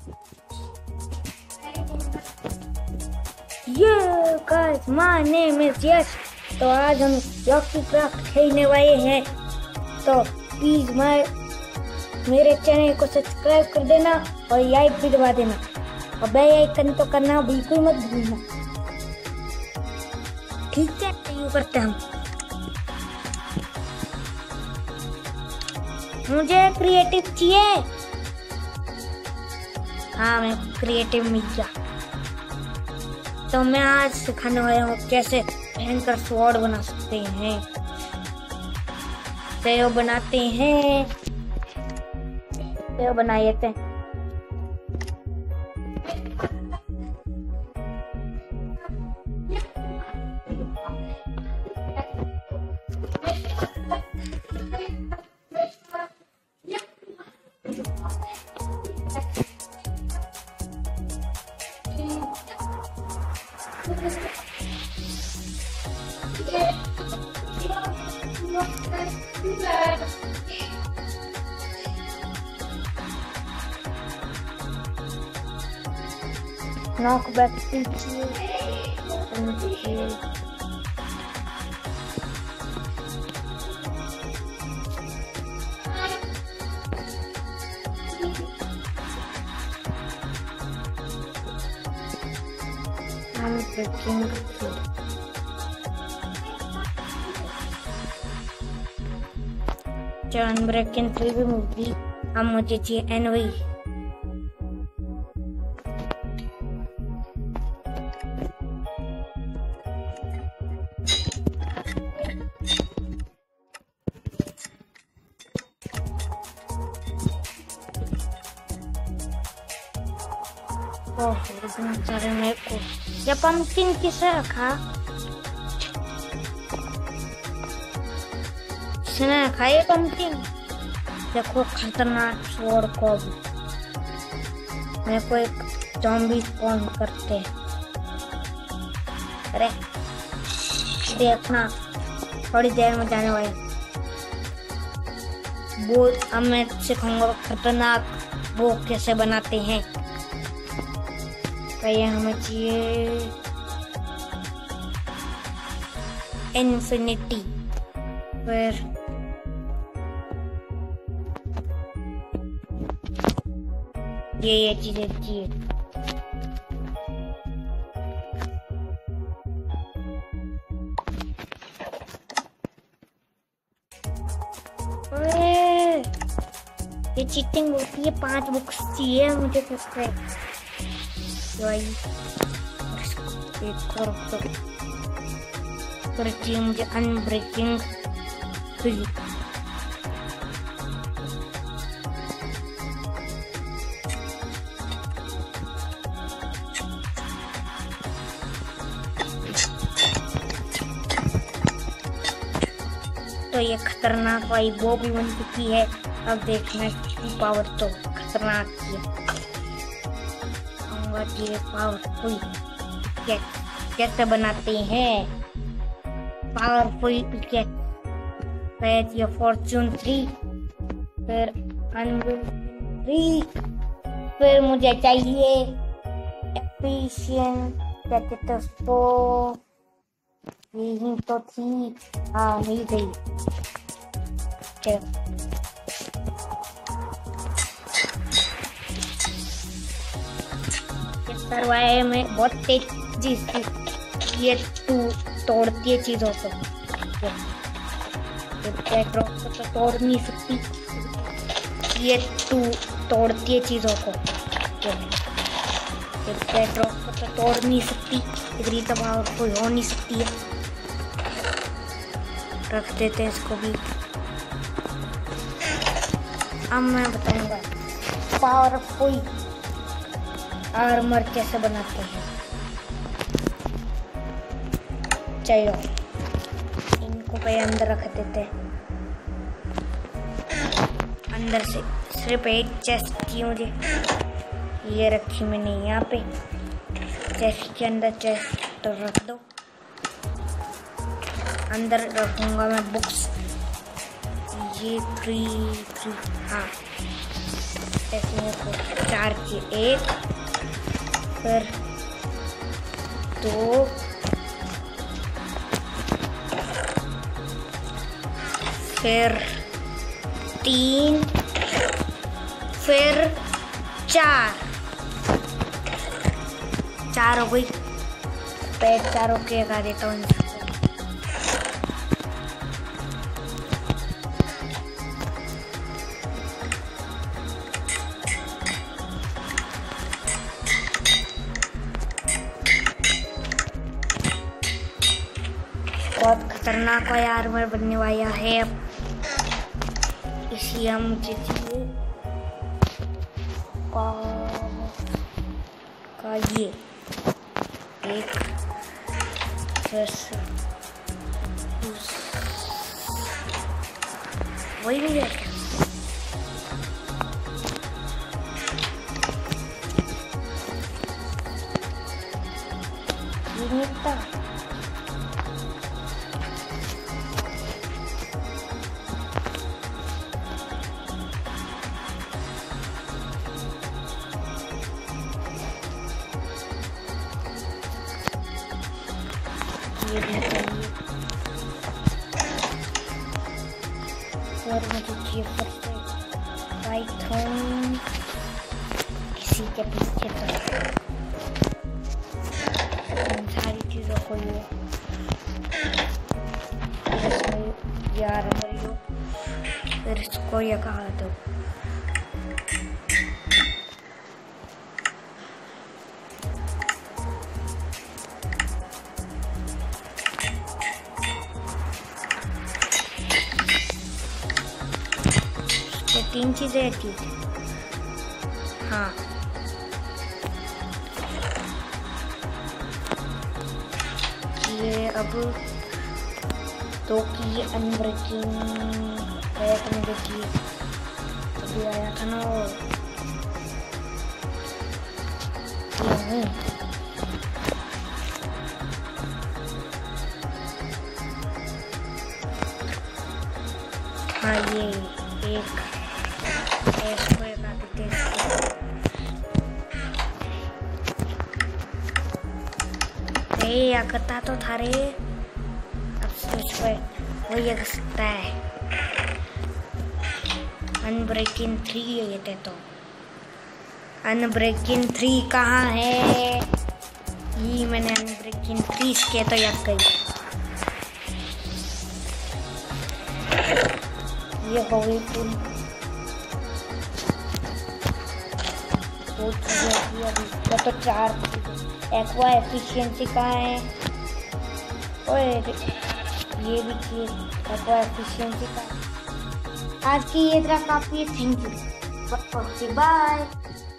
ये guys my name is Yash. तो आज हम लॉकी क्राफ्ट खेलने वाले हैं। तो प्लीज मेरे चैनल को सब्सक्राइब कर देना और लाइक भी दबा देना और बेल आइकन तो करना बिल्कुल मत भूलना। ठीक है, शुरू करते हैं हम। मुझे क्रिएटिव चाहिए। हाँ, मैं क्रिएटिव मिल गया। तो मैं आज सिखाने वाला हूँ कैसे भयंकर स्वॉर्ड बना सकते हैं। तो बनाते हैं, तो बना लेते हैं। Knock back I'm breaking through. John breaking through भी मूवी हम मुझे चाहिए एनवी। सारे मेरे को या पंपकिन किसे रखा? किसने रखा ये पंपकिन? देखो खतरनाक स्वॉर्ड को मेरे को एक ज़ॉम्बी स्पॉन करते। अरे देखना थोड़ी देर में जाने वाले। वो अब मैं सिखाऊंगा खतरनाक वो कैसे बनाते हैं। तो ये हमें चाहिए इन्फिनिटी, फिर ये चीजें चाहिए। ये चीटिंग होती है। 5 बुक्स चाहिए मुझे सबसे। चाहिए मुझे अनब्रेकिंग 3। तो ये खतरनाक वाली वो भी बन चुकी है। अब देखना इसकी पावर तो खतरनाक है। पावरफुल कैसे बनाते हैं पावरफुल पिकेट। ये फॉर्चून 3, फिर अनबिल 3, फिर मुझे चाहिए एफिशिएंट पैकेट तो यही तो थी। हाँ मिल गई। सरवाए में बहुत तेजी से ये तोड़ती है चीजों को। पेट्रोल को तो तोड़ नहीं सकती, ये तोड़ती है चीजों को। पेट्रोल को तो तोड़ नहीं सकती, इतनी तो पावरफुल हो नहीं सकती है। रख देते हैं इसको भी। अब मैं बताऊंगा पावरफुल आर्मर कैसे बनाते हैं। चलो इनको पे अंदर रख देते हैं। अंदर से सिर्फ एक चेस्ट की मुझे ये रखी मैंने यहाँ पे। चेस्ट के अंदर चेस्ट तो रख दो। अंदर रखूंगा मैं बुक्स। ये 3 हाँ ऐसे को 4 की 1, फिर 2, फिर 3, फिर 4 हो गई। पेट 4 के लगा देता हूँ। बहुत खतरनाक वाला आर्मर बनने वाला है। इसी हम जीतिए का ये एक, फिर वही नहीं है ये नहीं था। ये भी चाहिए और मुझे चाहिए फिर से पाइथन किसी के पीछे इन सारी चीज़ों को ये यार हरियो, फिर इसको ये कहा दो। ये 3 चीजें ठीक है। हाँ ये अब 2 की अनब्रेकिंग प्रयत्न देखिए अभी आया था ना। हाँ ये एक या करता तो था रे। अब सोच पे वो ये कर सकता है। अनब्रेकिंग 3 ये थे तो अनब्रेकिंग 3 कहाँ है? ये मैंने अनब्रेकिंग 3 के तो याद करी। ये हो गई पूरी अभी तो 4 एक्वा एफिशिएंसी कहाँ है? और ये भी चीज एक्वा एफिशिएंसी का। आज की ये तरह काफी। Thank you, bye.